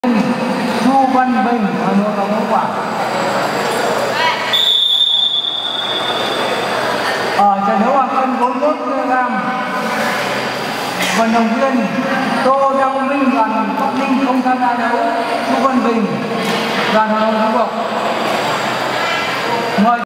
Chu Văn Bình, Hà Nội có kết quả. Ở trận đấu hạng cân 41 kg, vận động viên Tô Đăng Minh đoàn Bắc Ninh không tham gia đấu. Chu Văn Bình đoàn Hà Nội có kết quả.